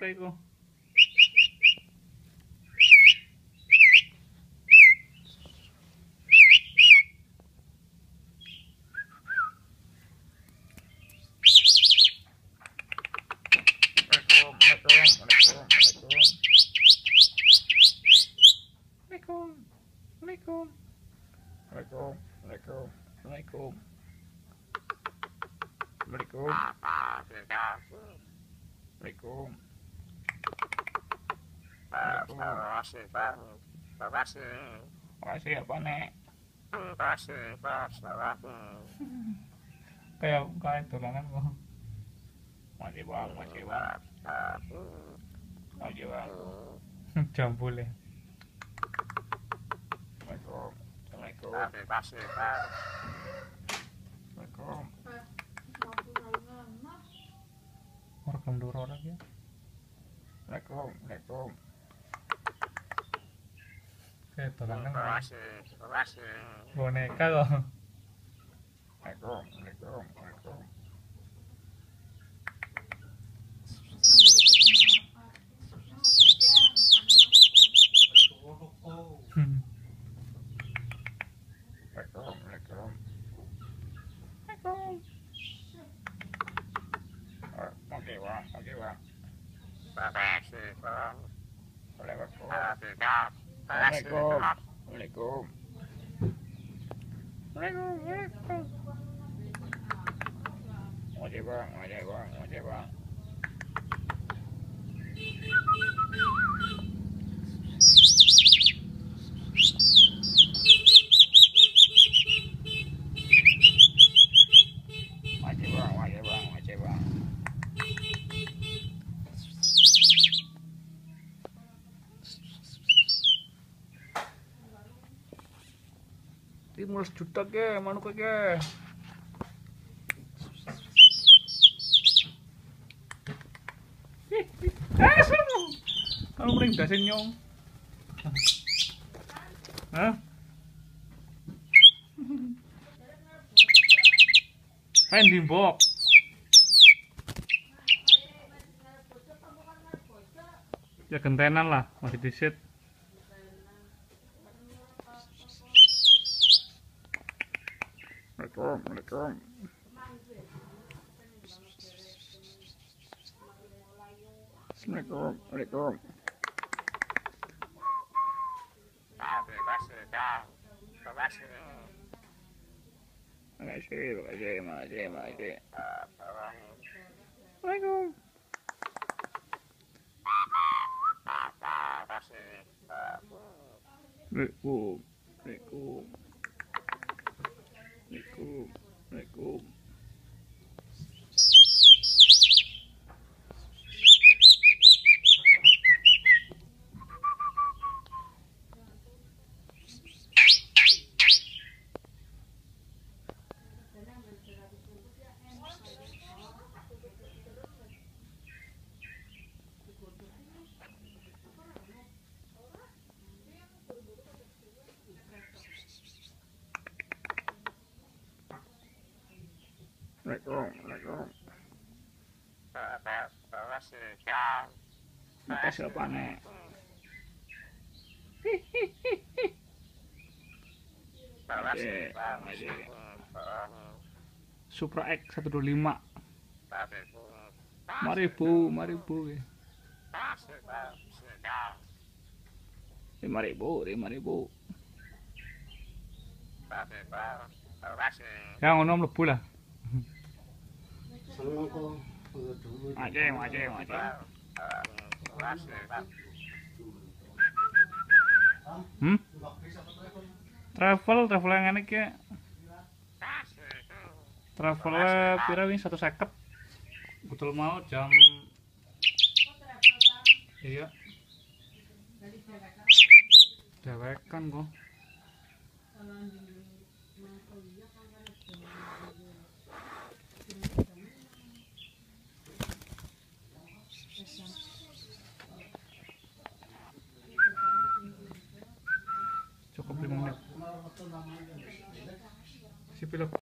iku. Makasih apa nek? Kayak dolanan kok. Makasih bang. Jambul ya. Assalamualaikum. Rekam dulu orang ya. Assalamualaikum. Kayak dolanan boneka kok. Assalamualaikum. Oke, Bang. Waalaikumsalam. Oke, Bang. Timur sejuta ke, manuk ke. Kamu mending dasin nyong. Hah? Main dimbok. Ya gentenan lah, masih disit. Assalamualaikum. Assalamualaikum. Makasih. Assalamualaikum. Waalaikum. Makasih apa nek? Supra X 125. Mari bu. 5.000. Ya ngono mlebu lah. Macem. Travel yang enak ya. Travelnya pira wis 150. Betul mau jam. Iya. Dewekan kok. Cukup 5 menit. Si pilot.